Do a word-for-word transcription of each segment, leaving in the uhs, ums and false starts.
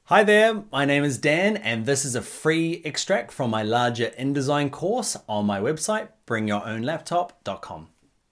Hi there, my name is Dan and this is a free extract from my larger InDesign course on my website, bring your own laptop dot com.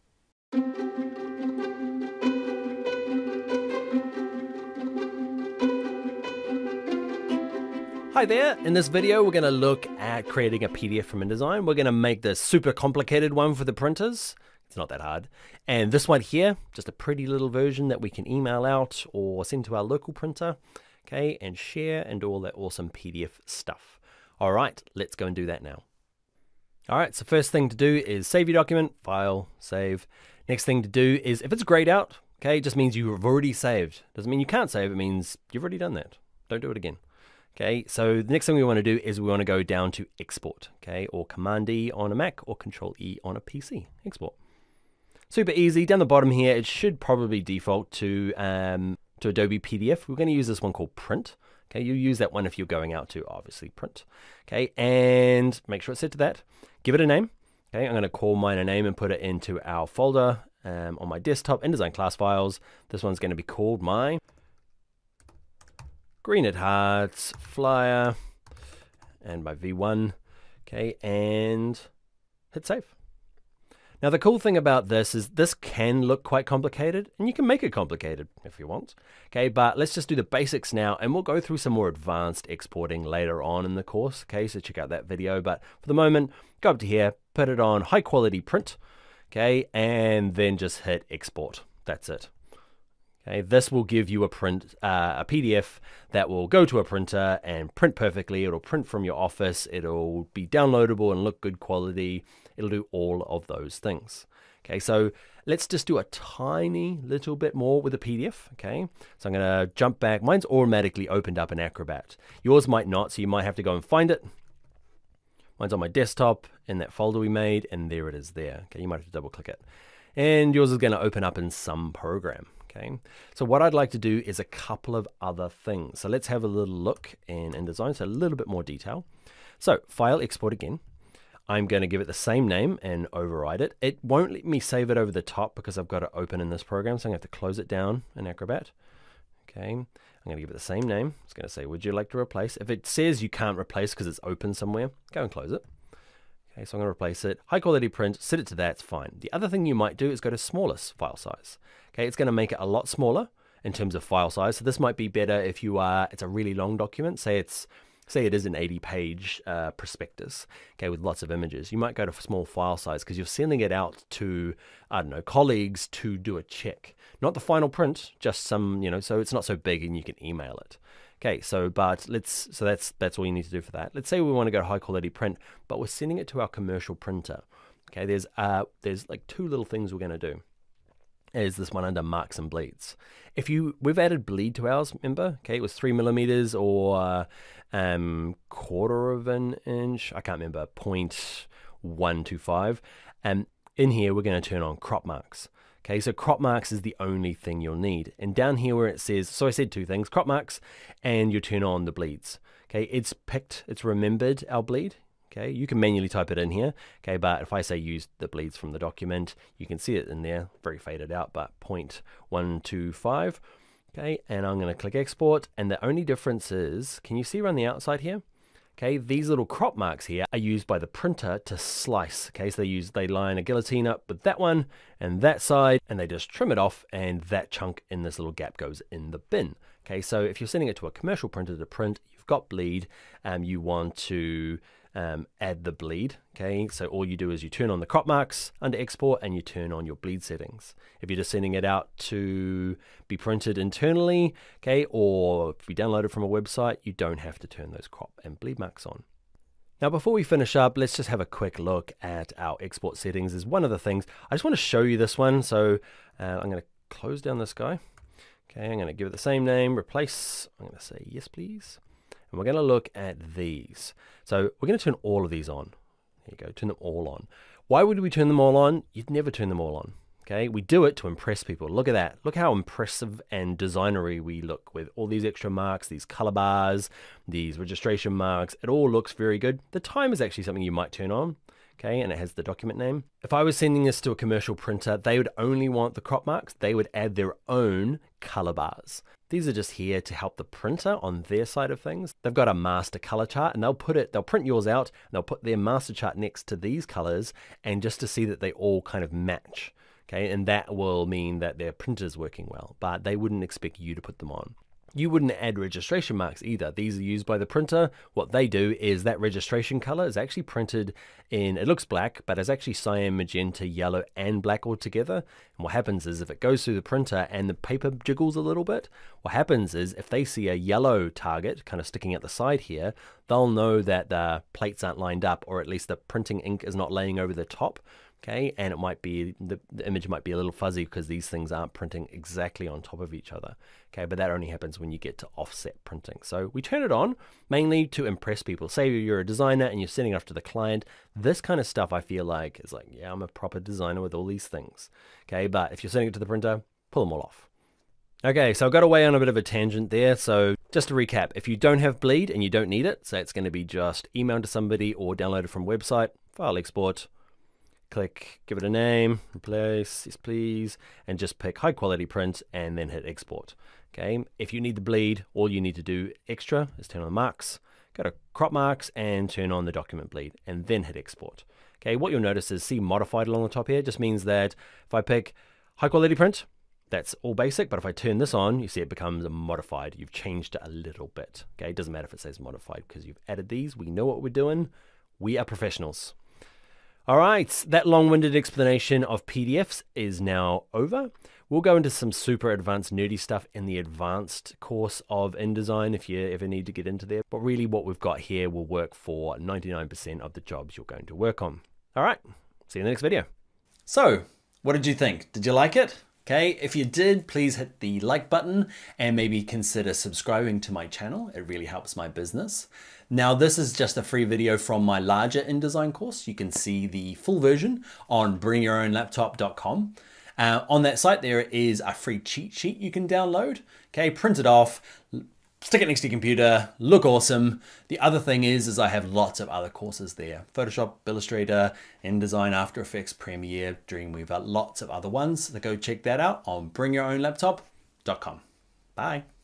Hi there, in this video we're going to look at creating a P D F from InDesign. We're going to make the super complicated one for the printers. It's not that hard. And this one here, just a pretty little version that we can email out or send to our local printer. Okay, and share and do all that awesome P D F stuff. All right, let's go and do that now. All right, so first thing to do is save your document, file, save. Next thing to do is, if it's grayed out, okay, it just means you've already saved. Doesn't mean you can't save, it means you've already done that. Don't do it again. Okay, so the next thing we want to do is we want to go down to export, okay, or Command E on a Mac or Control E on a P C, export. Super easy. Down the bottom here, it should probably default to um, to Adobe P D F. We're going to use this one called Print. Okay, you use that one if you're going out to obviously Print. Okay, and make sure it's set to that. Give it a name. Okay, I'm going to call mine a name and put it into our folder um, on my desktop, InDesign class files. This one's going to be called my Green at Hearts Flyer and my V one. Okay, and hit save. Now the cool thing about this is this can look quite complicated, and you can make it complicated if you want. Okay, but let's just do the basics now, and we'll go through some more advanced exporting later on in the course. Okay, so check out that video, but for the moment, go up to here, put it on high quality print, okay, and then just hit export. That's it. Okay, this will give you a print, uh, a P D F that will go to a printer and print perfectly. It'll print from your office. It'll be downloadable and look good quality. It'll do all of those things. Okay, so let's just do a tiny little bit more with a P D F. Okay, so I'm gonna jump back. Mine's automatically opened up in Acrobat. Yours might not, so you might have to go and find it. Mine's on my desktop in that folder we made, and there it is there. Okay, you might have to double click it. And yours is gonna open up in some program. Okay, so what I'd like to do is a couple of other things. So let's have a little look in InDesign, so a little bit more detail. So file, export again. I'm going to give it the same name and override it. It won't let me save it over the top because I've got it open in this program, so I'm going to have to close it down in Acrobat. Okay, I'm going to give it the same name. It's going to say, would you like to replace? If it says you can't replace because it's open somewhere, go and close it. Okay, so I'm going to replace it. High quality print, set it to that, it's fine. The other thing you might do is go to smallest file size. Okay, it's going to make it a lot smaller in terms of file size. So this might be better if you are, it's a really long document. Say it's, say it is an eighty page uh, prospectus, okay, with lots of images. You might go to small file size because you're sending it out to, I don't know, colleagues to do a check. Not the final print, just some, you know, so it's not so big and you can email it. Okay, so but let's so that's that's all you need to do for that. Let's say we want to go to high quality print, but we're sending it to our commercial printer. Okay, there's uh there's like two little things we're going to do. Is this one under marks and bleeds. If you we've added bleed to ours, remember? Okay, it was three millimeters or uh, um quarter of an inch. I can't remember, point one two five. And in here we're going to turn on crop marks. Okay, so crop marks is the only thing you'll need. And down here where it says, so I said two things, crop marks, and you turn on the bleeds. Okay, it's picked, it's remembered our bleed. Okay, you can manually type it in here. Okay, but if I say use the bleeds from the document, you can see it in there, very faded out, but point one two five. Okay, and I'm going to click export, and the only difference is, can you see around the outside here? Okay, these little crop marks here are used by the printer to slice. Okay, so they use, they line a guillotine up with that one and that side, and they just trim it off, and that chunk in this little gap goes in the bin. Okay, so if you're sending it to a commercial printer to print, you've got bleed, and um, you want to um, add the bleed. Okay, so all you do is you turn on the crop marks under export, and you turn on your bleed settings. If you're just sending it out to be printed internally, okay, or if you download it from a website, you don't have to turn those crop and bleed marks on. Now, before we finish up, let's just have a quick look at our export settings. Is one of the things I just want to show you this one. So uh, I'm going to close down this guy. Okay, I'm going to give it the same name, replace. I'm going to say yes, please. And we're going to look at these. So we're going to turn all of these on. There you go, turn them all on. Why would we turn them all on? You'd never turn them all on. Okay, we do it to impress people. Look at that. Look how impressive and designery we look with all these extra marks, these color bars, these registration marks. It all looks very good. The time is actually something you might turn on. Okay, and it has the document name. If I was sending this to a commercial printer, they would only want the crop marks. They would add their own color bars. These are just here to help the printer on their side of things. They've got a master color chart, and they'll put it, they'll print yours out, and they'll put their master chart next to these colors, and just to see that they all kind of match. Okay, and that will mean that their printer's working well, but they wouldn't expect you to put them on. You wouldn't add registration marks either. These are used by the printer. What they do is that registration color is actually printed in, it looks black, but it's actually cyan, magenta, yellow, and black all together. And what happens is if it goes through the printer and the paper jiggles a little bit, what happens is if they see a yellow target kind of sticking at the side here, they'll know that the plates aren't lined up, or at least the printing ink is not laying over the top. Okay, and it might be, the, the image might be a little fuzzy because these things aren't printing exactly on top of each other. Okay, but that only happens when you get to offset printing. So we turn it on mainly to impress people. Say you're a designer and you're sending off to the client. This kind of stuff I feel like is like, yeah, I'm a proper designer with all these things. Okay, but if you're sending it to the printer, pull them all off. Okay, so I got away on a bit of a tangent there. So just to recap, if you don't have Bleed and you don't need it, so it's going to be just email to somebody or download it from website, file export, click, give it a name, replace, yes please, and just pick high quality print and then hit export. Okay, if you need the bleed, all you need to do extra is turn on the marks, go to crop marks and turn on the document bleed and then hit export. Okay, what you'll notice is see modified along the top here. It just means that if I pick high quality print, that's all basic, but if I turn this on, you see it becomes a modified. You've changed it a little bit. Okay, it doesn't matter if it says modified because you've added these. We know what we're doing. We are professionals. All right, that long-winded explanation of P D Fs is now over. We'll go into some super advanced nerdy stuff in the advanced course of InDesign if you ever need to get into there. But really what we've got here will work for ninety-nine percent of the jobs you're going to work on. All right, see you in the next video. So, what did you think? Did you like it? Okay, if you did, please hit the like button and maybe consider subscribing to my channel. It really helps my business. Now, this is just a free video from my larger InDesign course. You can see the full version on bring your own laptop dot com. Uh, on that site, there is a free cheat sheet you can download. Okay, print it off, stick it next to your computer, look awesome. The other thing is, is I have lots of other courses there. Photoshop, Illustrator, InDesign, After Effects, Premiere, Dreamweaver, lots of other ones. So go check that out on bring your own laptop dot com. Bye.